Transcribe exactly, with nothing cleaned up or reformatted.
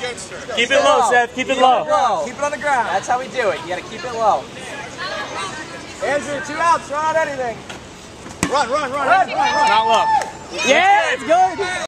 Keep it low, Seth. Keep it low. low. Keep it on the ground. That's how we do it. You got to keep it low. Andrew, two outs. Run on anything. Run, run, run, run, run, run. Not low. Yeah, it's good.